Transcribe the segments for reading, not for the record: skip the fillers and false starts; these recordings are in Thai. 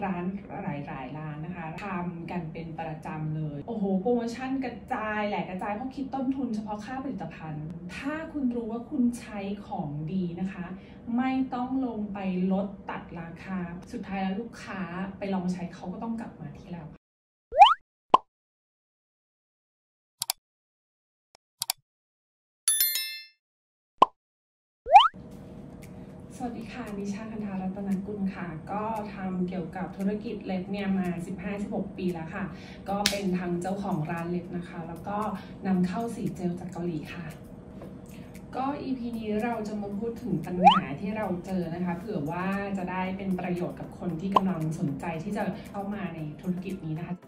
ร้านหลายร้านนะคะทำกันเป็นประจำเลยโอ้โหโปรโมชั่นกระจายแหลกกระจายเพราะคิดต้นทุนเฉพาะค่าผลิตภัณฑ์ถ้าคุณรู้ว่าคุณใช้ของดีนะคะไม่ต้องลงไปลดตัดราคาสุดท้ายแล้วลูกค้าไปลองใช้เขาก็ต้องกลับมาที่เราสวัสดีค่ะนิชาคันธารัตนกุลค่ะก็ทำเกี่ยวกับธุรกิจเล็บเนี่ยมา 15-16 ปีแล้วค่ะก็เป็นทางเจ้าของร้านเล็บนะคะแล้วก็นำเข้าสีเจลจากเกาหลีค่ะก็ EP นี้เราจะมาพูดถึงปัญหาที่เราเจอนะคะเผื่อว่าจะได้เป็นประโยชน์กับคนที่กำลังสนใจที่จะเข้ามาในธุรกิจนี้นะคะ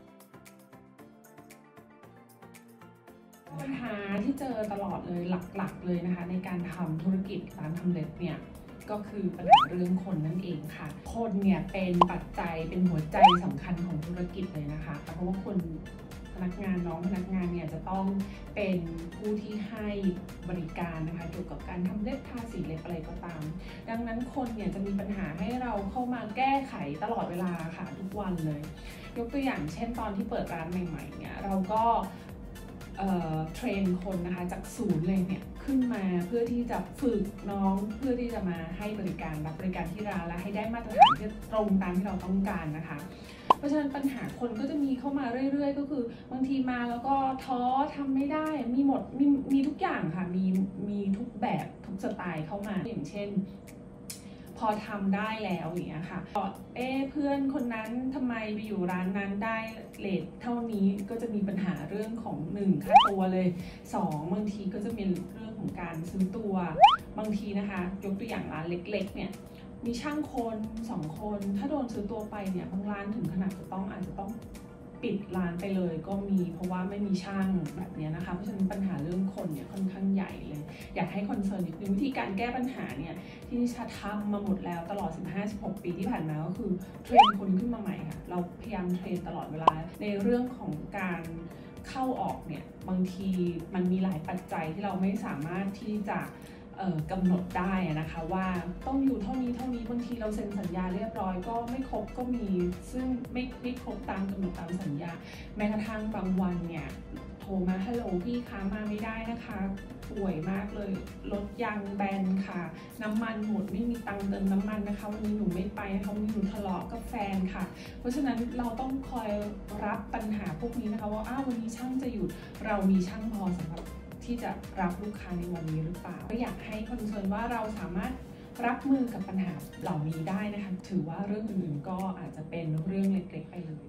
ปัญหาที่เจอตลอดเลยหลักๆเลยนะคะในการทำธุรกิจร้านทำเล็บเนี่ยก็คือปัญหาเรื่องคนนั่นเองค่ะคนเนี่ยเป็นปัจจัยเป็นหัวใจสำคัญของธุรกิจเลยนะคะเพราะว่าคนพนักงานเนี่ยจะต้องเป็นผู้ที่ให้บริการนะคะเกี่ยวกับการทำเล็บทาสีเล็บอะไรก็ตามดังนั้นคนเนี่ยจะมีปัญหาให้เราเข้ามาแก้ไขตลอดเวลาค่ะทุกวันเลยยกตัวอย่างเช่นตอนที่เปิดร้านใหม่ๆเนี่ยเราก็เทรนคนนะคะจากศูนย์เลยเนี่ยขึ้นมาเพื่อที่จะฝึกน้องเพื่อที่จะมาให้บริการรับบริการที่ร้านและให้ได้มาตรฐานที่ตรงตามที่เราต้องการนะคะเพราะฉะนั้นปัญหาคนก็จะมีเข้ามาเรื่อยๆก็คือบางทีมาแล้วก็ท้อทำไม่ได้มีหมดมีทุกอย่างค่ะมีทุกแบบทุกสไตล์เข้ามาอย่างเช่นพอทำได้แล้วอย่างเงี้ยค่ะเพื่อนคนนั้นทำไมไปอยู่ร้านนั้นได้เรทเท่านี้ก็จะมีปัญหาเรื่องของ1ค่าตัวเลย2บางทีก็จะมีเรื่องของการซื้อตัวบางทีนะคะยกตัวอย่างร้านเล็กๆเนี่ยมีช่างคน2คนถ้าโดนซื้อตัวไปเนี่ยบางร้านถึงขนาดอาจจะต้องปิดร้านไปเลยก็มีเพราะว่าไม่มีช่างแบบนี้นะคะเพราะฉะนั้นปัญหาเรื่องคนเนี่ยค่อนข้างใหญ่เลยอยากให้คอนเซิร์นนิดนึงวิธีการแก้ปัญหาเนี่ยที่นิชาทำมาหมดแล้วตลอด 15-16 ปีที่ผ่านมาก็คือเทรนคนขึ้นมาใหม่ค่ะเราพยายามเทรนตลอดเวลาในเรื่องของการเข้าออกเนี่ยบางทีมันมีหลายปัจจัยที่เราไม่สามารถที่จะกำหนดได้นะคะว่าต้องอยู่เท่านี้บางทีเราเซ็นสัญญาเรียบร้อยก็ไม่ครบก็มีซึ่งไม่ครบตามกำหนดตามสัญญาแม้กระทั่งบางวันเนี่ยโทรมาฮัลโหลพี่คะมาไม่ได้นะคะป่วยมากเลยรถยางแบนค่ะน้ำมันหมดไม่มีตังค์เติมน้ำมันนะคะวันนี้หนูไม่ไปนะคะวันนี้หนูทะเลาะกับแฟนค่ะเพราะฉะนั้นเราต้องคอยรับปัญหาพวกนี้นะคะว่าวันนี้ช่างจะหยุดเรามีช่างพอสำหรับที่จะรับลูกค้าในวันนี้หรือเปล่าก็อยากให้คอนเซิร์นว่าเราสามารถรับมือกับปัญหาเหล่านี้ได้นะคะถือว่าเรื่องอื่นๆก็อาจจะเป็นเรื่องเล็กๆไปเลย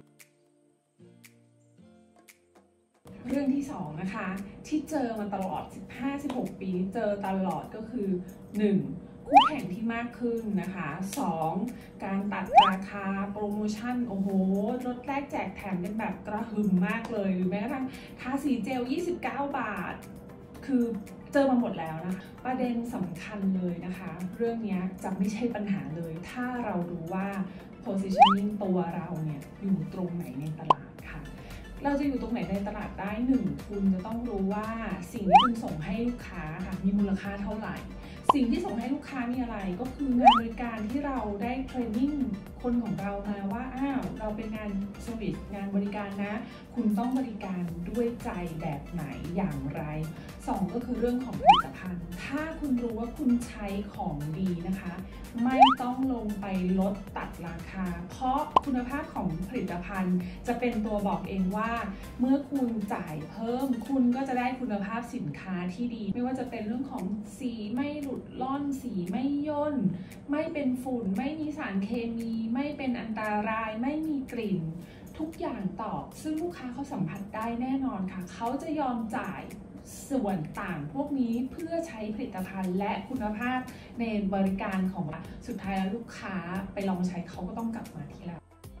เรื่องที่2นะคะที่เจอมาตลอด 15-16 ปีเจอตลอดก็คือ 1. คู่แข่งที่มากขึ้นนะคะ 2. การตัดราคาโปรโมชั่นโอ้โหลดแลกแจกแถมกันแบบกระหึ่มมากเลยหรือแม้กระทั่งทาสีเจล29 บาทคือเจอมาหมดแล้วนะคะประเด็นสำคัญเลยนะคะเรื่องนี้จะไม่ใช่ปัญหาเลยถ้าเรารู้ว่า positioning ตัวเราเนี่ยอยู่ตรงไหนในตลาดค่ะเราจะอยู่ตรงไหนในตลาดได้1คุณจะต้องรู้ว่าสิ่งที่คุณส่งให้ลูกค้าค่ะมีมูลค่าเท่าไหร่สิ่งที่ส่งให้ลูกค้ามีอะไรก็คืองานบริการที่เราได้เทรนนิ่งคนของเรามาว่าเราเป็นงานเซอร์วิสงานบริการนะคุณต้องบริการด้วยใจแบบไหนอย่างไร2ก็คือเรื่องของผลิตภัณฑ์ถ้าคุณรู้ว่าคุณใช้ของดีนะคะไม่ต้องลงไปลดตัดราคาเพราะคุณภาพของผลิตภัณฑ์จะเป็นตัวบอกเองว่าเมื่อคุณจ่ายเพิ่มคุณก็จะได้คุณภาพสินค้าที่ดีไม่ว่าจะเป็นเรื่องของสีไม่หลุดล่อนสีไม่ย่นไม่เป็นฝุ่นไม่มีสารเคมีไม่เป็นอันตรายไม่มีกลิ่นทุกอย่างตอบซึ่งลูกค้าเขาสัมผัสได้แน่นอนค่ะเขาจะยอมจ่ายส่วนต่างพวกนี้เพื่อใช้ผลิตภัณฑ์และคุณภาพในบริการของเราสุดท้ายแล้วลูกค้าไปลองใช้เขาก็ต้องกลับมาที่เรา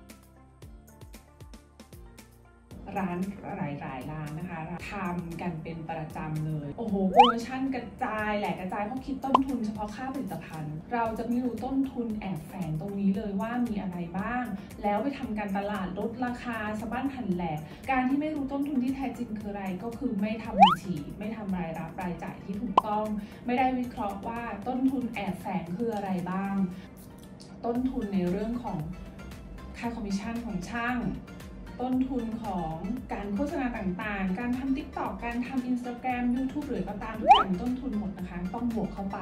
ร้านหลายร้านนะคะทำกันเป็นประจำเลยโอ้โหโปรโมชั่นกระจายแหลกกระจายเพราะคิดต้นทุนเฉพาะค่าผลิตภัณฑ์เราจะไม่รู้ต้นทุนแอบแฝงตรงนี้เลยว่ามีอะไรบ้างแล้วไปทำการตลาดลดราคาสะบั้นหันแหลกการที่ไม่รู้ต้นทุนที่แท้จริงคืออะไรก็คือไม่ทำบัญชีไม่ทำรายรับรายจ่ายที่ถูกต้องไม่ได้วิเคราะห์ว่าต้นทุนแอบแฝงคืออะไรบ้างต้นทุนในเรื่องของค่าคอมมิชชั่นของช่างต้นทุนของการโฆษณาต่างๆการทำ TikTok การทำ Instagram YouTube หรือก็ตามทุกอย่างต้นทุนหมดนะคะต้องบวกเข้าไป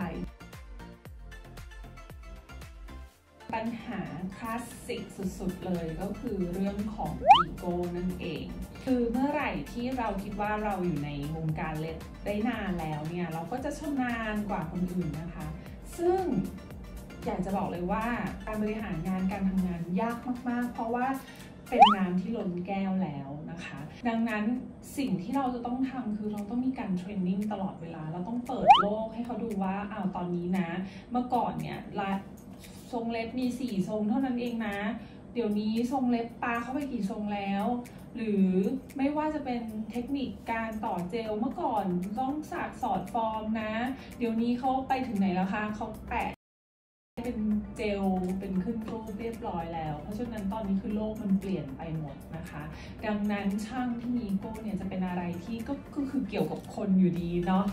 ปัญหาคลาสสิกสุดๆเลยก็คือเรื่องของอีโก้นั่นเองคือเมื่อไหร่ที่เราคิดว่าเราอยู่ในวงการเล็บได้นานแล้วเนี่ยเราก็จะชำนาญกว่าคนอื่นนะคะซึ่งอยากจะบอกเลยว่าการบริหารงานการทำงานยากมากๆเพราะว่าเป็นน้ำที่ล้นแก้วแล้วนะคะดังนั้นสิ่งที่เราจะต้องทำคือเราต้องมีการเทรนนิ่งตลอดเวลาเราต้องเปิดโลกให้เขาดูว่าตอนนี้นะเมื่อก่อนเนี่ยทรงเล็บมี4ทรงเท่านั้นเองนะเดี๋ยวนี้ทรงเล็บปาเข้าไปกี่ทรงแล้วหรือไม่ว่าจะเป็นเทคนิคการต่อเจลเมื่อก่อนต้องสอดฟอร์มนะเดี๋ยวนี้เขาไปถึงไหนแล้วคะเขาแปะเป็นเจลเป็นขึ้นรูปเรียบร้อยแล้วเพราะฉะนั้นตอนนี้คือโลกมันเปลี่ยนไปหมดนะคะดังนั้นช่างที่มีโก้เนี่ยจะเป็นอะไรที่ก็คือเกี่ยวกับคนอยู่ดีเนาะ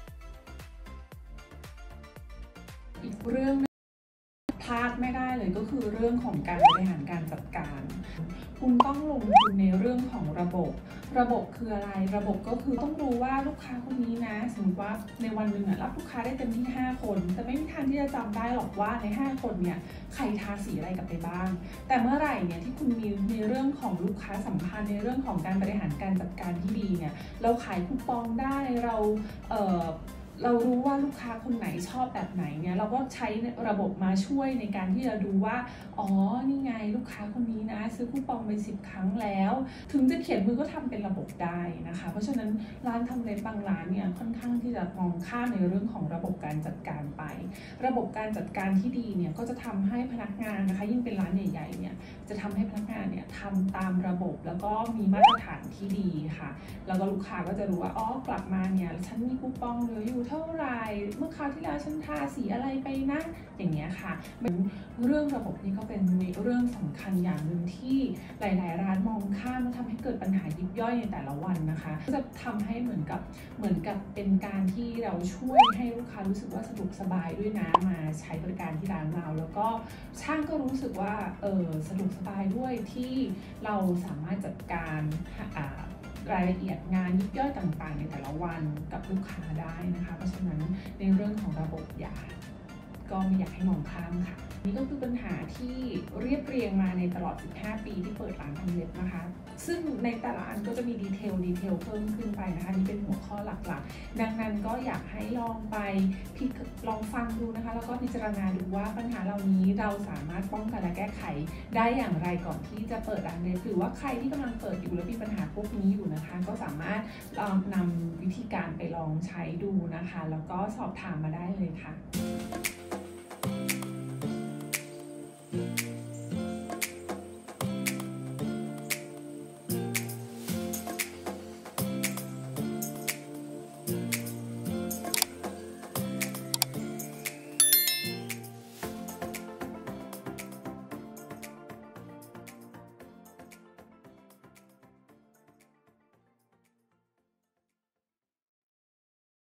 อีกเรื่องพลาดไม่ได้เลยก็คือเรื่องของการบริหารการจัดการคุณต้องลงทุนในเรื่องของระบบคืออะไรระบบก็คือต้องรู้ว่าลูกค้าคนนี้นะสมมติว่าในวันหนึ่งรับลูกค้าได้เต็มที่5คนแต่ไม่มีทางที่จะจำได้หรอกว่าใน5คนเนี่ยใครทาสีอะไรกับไปบ้างแต่เมื่อไหร่เนี่ยที่คุณมีในเรื่องของลูกค้าสัมพันธ์ในเรื่องของการบริหารการจัดการที่ดีเนี่ยเราขายคูปองได้เรารู้ว่าลูกค้าคนไหนชอบแบบไหนเนี่ยเราก็ใช้ระบบมาช่วยในการที่จะดูว่านี่ไงลูกค้าคนนี้นะซื้อคูปองไป10 ครั้งแล้วถึงจะเขียนมือก็ทำเป็นระบบได้นะคะเพราะฉะนั้นร้านทำเล็บบางร้านเนี่ยค่อนข้างที่จะมองข้ามในเรื่องของระบบการจัดการไประบบการจัดการที่ดีเนี่ยก็จะทำให้พนักงานนะคะยิ่งเป็นร้านใหญ่ๆเนี่ยจะทำให้พนักงานเนี่ยทำตามระบบแล้วก็มีมาตรฐานที่ดีค่ะแล้วก็ลูกค้าก็จะรู้ว่ากลับมาเนี่ยฉันมีคูปองเหลืออยู่เท่าไหร่เมื่อคราวที่แล้วฉันทาสีอะไรไปนะอย่างเงี้ยค่ะเรื่องระบบนี้ก็เป็นเรื่องสำคัญอย่างหนึ่งที่หลายๆร้านมองข้ามและทำให้เกิดปัญหายิบย่อยในแต่ละวันนะคะก็จะทำให้เหมือนกับเป็นการที่เราช่วยให้ลูกค้ารู้สึกว่าสะดวกสบายด้วยนะมาใช้บริการที่ร้านเราแล้วก็ช่างก็รู้สึกว่าสะดวกสบายด้วยที่เราสามารถจัดการรายละเอียดงานยิบย่อยต่างๆในแต่ละวันกับลูกค้าได้นะคะเพราะฉะนั้นในเรื่องของระบบก็ไม่อยากให้มองข้ามค่ะนี่ก็คือปัญหาที่เรียบเรียงมาในตลอด15 ปีที่เปิดร้านทำเล็บนะคะซึ่งในแต่ละอันก็จะมีดีเทลเพิ่มขึ้นไปนะคะนี่เป็นหัวข้อหลักๆดังนั้นก็อยากให้ลองไปลองฟังดูนะคะแล้วก็พิจารณาดูว่าปัญหาเหล่านี้เราสามารถป้องกันและแก้ไขได้อย่างไรก่อนที่จะเปิดร้านเล็บหรือว่าใครที่กำลังเปิดอยู่แล้วมีปัญหาพวกนี้อยู่นะคะก็สามารถลองนำวิธีการไปลองใช้ดูนะคะแล้วก็สอบถามมาได้เลยค่ะ